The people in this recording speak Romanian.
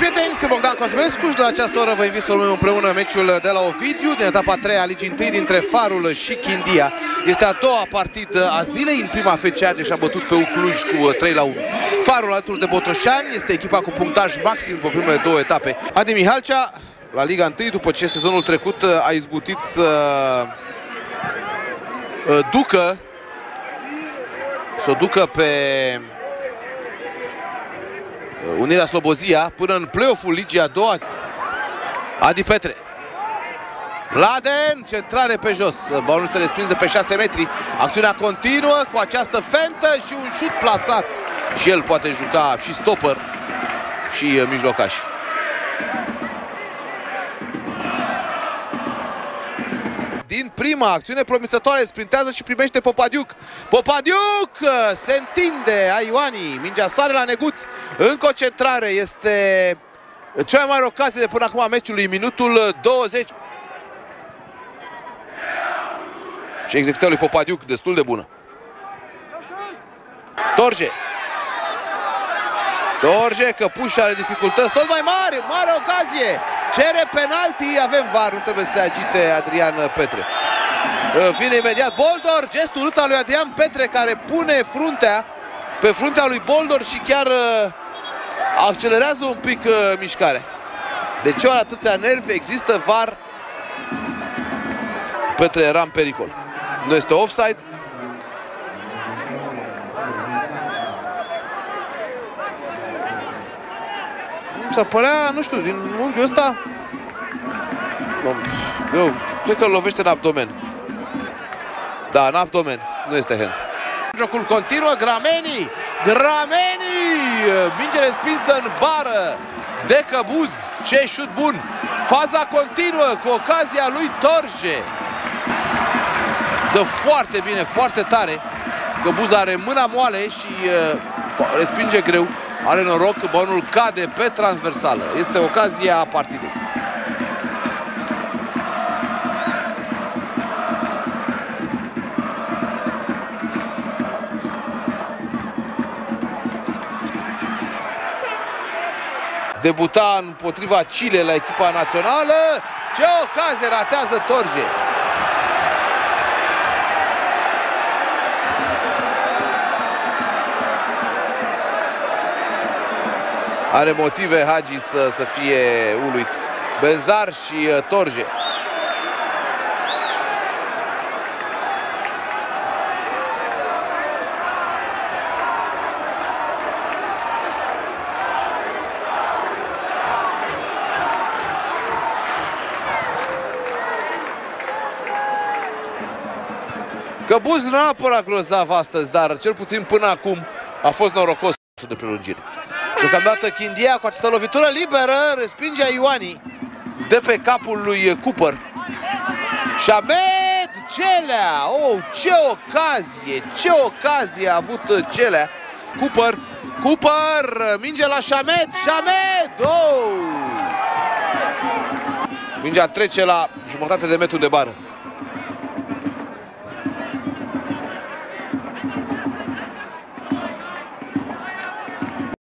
prieteni, sunt Bogdan Cosmescu și de la această oră vă invit să urmăm împreună meciul de la Ovidiu din etapa 3 a Ligii 1 dintre Farul și Chindia. Este a doua partidă a zilei. În prima FCAG și-a bătut pe Cluj cu 3-1. Farul alături de Botoșani este echipa cu punctaj maxim pe primele două etape. Adi Mihalcea la Liga 1, după ce sezonul trecut a izbutit să ducă pe Unirea Slobozia până în play-off-ul Ligii a doua. Adi Petre. Mladen, centrare pe jos. Balonul se respins de pe 6 metri. Acțiunea continuă cu această fentă și un șut plasat. Și el poate juca și stopper și mijlocaș. Din prima acțiune promițătoare sprintează și primește Popadiuc. Popadiuc se întinde a Ioani. Mingea sare la Neguț. Încă o centrare. Este cea mai mare ocazie de până acum a meciului. Minutul 20. Și execuția lui Popadiuc destul de bună. Torje. Torje, Căpuș are dificultăți tot mai mari. Mare ocazie. Cere penalti. Avem VAR. Nu trebuie să se agite Adrian Petre. Vine imediat Boldor. Gestul urât al lui Adrian Petre, care pune fruntea pe fruntea lui Boldor și chiar accelerează un pic mișcarea. De ce ori atâția nervi? Există VAR. Petre era în pericol. Nu este offside. S-ar părea, nu știu, din unghiul ăsta greu. Cred că îl lovește în abdomen. Da, în abdomen. Nu este hands. Jocul continuă. Grameni. Minge respinsă în bară de Căbuz. Ce șut bun. Faza continuă cu ocazia lui Torje. Dă foarte bine, foarte tare. Căbuz are mâna moale și respinge greu. Are noroc că balonul cade pe transversală. Este ocazia partidei. Debuta împotriva Chile la echipa națională. Ce ocazie ratează Torje. Are motive Hagi să fie uluit. Benzar și Torje. Căbuz nu a apărat grozav astăzi, dar cel puțin până acum a fost norocos de prelungire. Deocamdată Chindia cu această lovitură liberă respinge Ioani de pe capul lui Cooper. Shamed Celea! Oh, ce ocazie! Ce ocazie a avut Celea! Cooper! Minge la Shamed! Shamed! Oh! Mingea trece la jumătate de metru de bară.